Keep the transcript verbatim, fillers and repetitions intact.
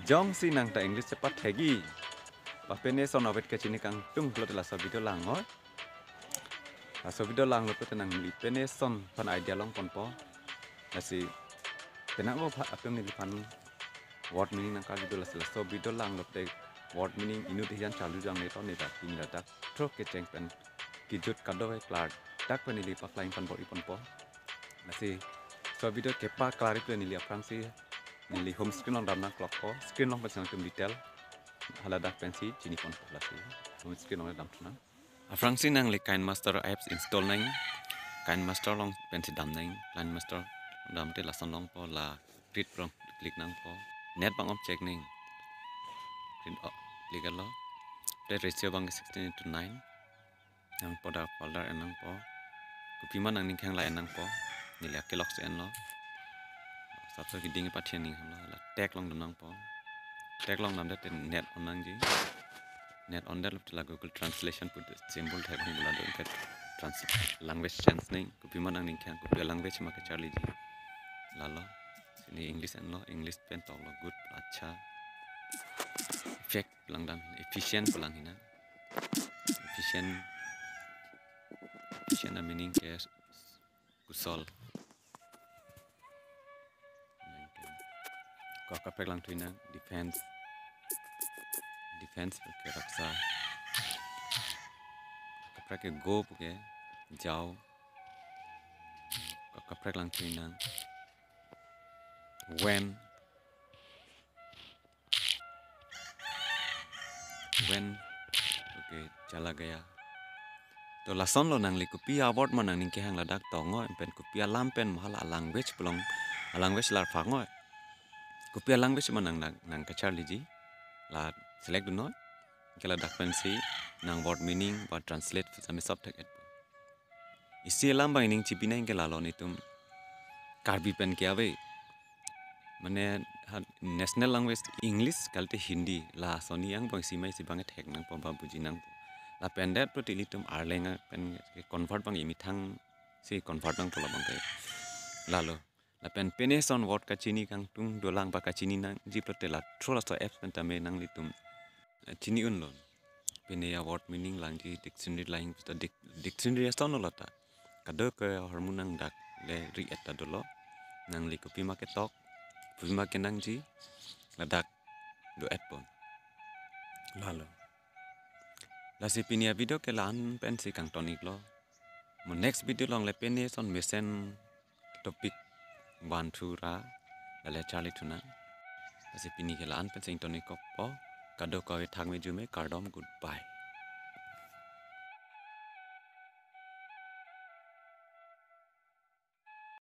jong si nang ta English cepat hegi. Papene son awet ke sini kang tung lo la so video lang ngoi. La so video lang lo pe nang li pene son pan idea long pon po. Nasi penak mo apem ni pan word meaning nang ka video la so video lang lo pe word meaning inu dihan chalu jang ne to ne ta tin da tak tro ke cheng pen kijut kado e klar tak pen li pa flying pan bo ipon po. Nasi so video kepa klari pe ni li aprang si ni home screen long damna clock ko screen long pasang tum detail hala dak pensi chini pon po lasi home screen long dam tuna afrang si nang le kain master apps install nang kain master long pensi dam nang kain master dam te lasan long po la read prong klik nang po net bang op check ning print op klik lo te ratio bang sixteen to nine nang po da folder enang po kupi man nang ning khang la enang po ni le kelok se en lo sabso ki ding pathian ning lo la tag long dam nang po tag long nam de net on nang ji net on that la Google translation put symbol tag ning la do ket translate language sense ning kupi man nang ning khang kupi language ma ke charli ji la lo sini english en lo english pen to lo good acha effect lang dam efficient pulang hina efficient efficient meaning ke kusol ko kapek lang tuina defense defense ke raksa kapek ke go ke jao ko kapek lang tuina when when oke chala gaya to lason lo nang li kupi award man nang ning ke hang ladak to ngo pen kupi lam pen mahala language pelong language lar fa ngo kupi language man nang nang ka charli ji la select no ke la dak pen si nang word meaning ba translate sami subtext isi lam bang ning chipina ke la lo ni tum karbi pen ke ave mane national language english kalte hindi la soni yang bang simai si bang thek nang pa buji nang la pendet pro tilitum arlenga pen convert bang imi thang si convert nang pola bang lalo la pen pene son word ka chini kang tung dolang ba ka chini nang ji prote la trola so apps pen tame nang litum chini un lon pene ya word meaning lang ji dictionary line sta dictionary sta no lata kado ke hormonang dak le ri eta dolo nang li kopi market talk Puma kenang ji ladak do etpon lalo la si pinia video ke lan pen si kang tonik lo mo next video long le pen son mesen topic one two ra la le charlie tuna la si pini ke lan pen sing tonik ko po kado ko thang me jume kardom goodbye.